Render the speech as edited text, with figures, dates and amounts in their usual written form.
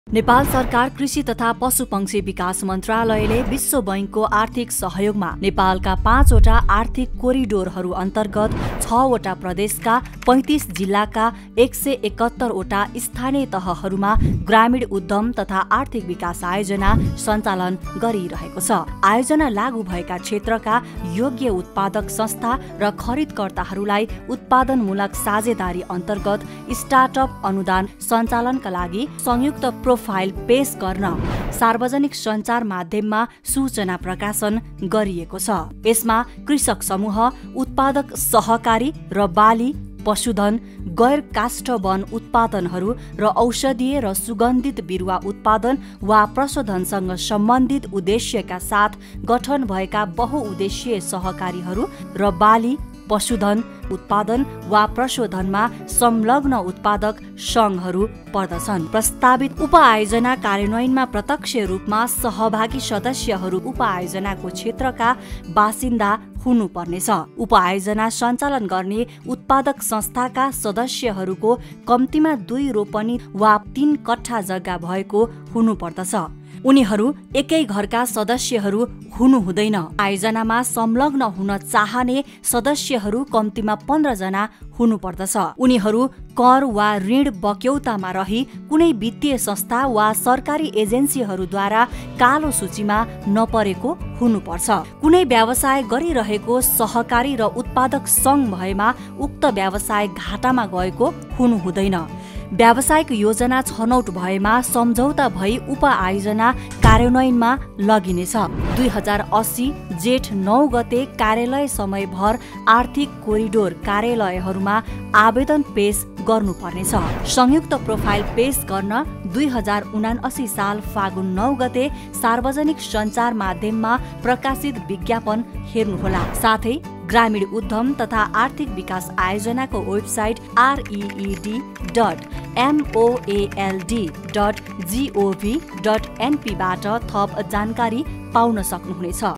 नेपाल सरकार कृषि तथा पशुपक्षी विकास मन्त्रालयले विश्व बैंकको आर्थिक सहयोगमा नेपालका 5 वटा आर्थिक कोरिडोरहरू अन्तर्गत 6 वटा प्रदेशका 35 जिल्लाका 171 वटा स्थानीय तहहरूमा ग्रामीण उद्यम तथा आर्थिक विकास आयोजना सञ्चालन गरिरहेको छ। आयोजना लागू भएका क्षेत्रका योग्य उत्पादक संस्था र खरिदकर्ताहरूलाई उत्पादनमूलक साझेदारी अन्तर्गत स्टार्टअप अनुदान सञ्चालनका लागि संयुक्त प्रोफाइल पेश गर्न सार्वजनिक सञ्चार माध्यममा सूचना प्रकाशन गरिएको छ। यसमा कृषक समूह, उत्पादक सहकारी र बाली, पशुधन, गैर काष्ठ वन उत्पादनहरू र औषधीय र सुगन्धित बिरुवा उत्पादन वा प्रशोधनसँग सम्बन्धित उद्देश्यका साथ गठन भएका बहुउद्देश्यीय सहकारीहरू र बाली, पशुधन उत्पादन वा प्रशोधनमा संलग्न उत्पादक संघहरू पर्दछन्। प्रस्तावित उपआयोजना कार्यान्वयनमा प्रत्यक्ष रूपमा सहभागी सदस्यहरू उपआयोजनाको क्षेत्रका बासिन्दा हुनुपर्नेछ। उपआयोजना सञ्चालन गर्ने उत्पादक संस्थाका सदस्यहरूको कम्तीमा 2 रोपनी वा 3 कट्ठा जग्गा भएको हुनुपर्दछ। उनीहरू एकै घरका सदस्यहरू हुनु हुँदैन। आयोजनामा संलग्न हुन चाहने सदस्यहरू कम्तीमा 15 जना हुनुपर्दछ। उनीहरू कर वा ऋण बक्यौतामा रही कुनै वित्तीय संस्था वा सरकारी एजेन्सीहरूद्वारा कालो सूचीमा नपरेको हुनुपर्छ। कुनै व्यवसाय गरिरहेको सहकारी र उत्पादक संघ भएमा उक्त व्यवसाय घाटामा गएको हुनु हुँदैन। व्यावसायिक योजना छनौट भएमा सम्झौता भई उपआयोजना कार्यान्वयनमा लगिनेछ। 2080 जेठ 9 गते कार्यालय समयभर आर्थिक कोरिडोर कार्यालयहरूमा आवेदन पेश गर्नुपर्नेछ। संयुक्त प्रोफाइल पेश गर्न 2079 साल फागुन 9 गते सार्वजनिक सञ्चार माध्यममा प्रकाशित विज्ञापन हेर्नुहोला। साथै ग्रामीण उद्यम तथा आर्थिक विकास आयोजनाको वेबसाइट reed.moald.gov.np बाट थप जानकारी पाउन सक्नुहुनेछ।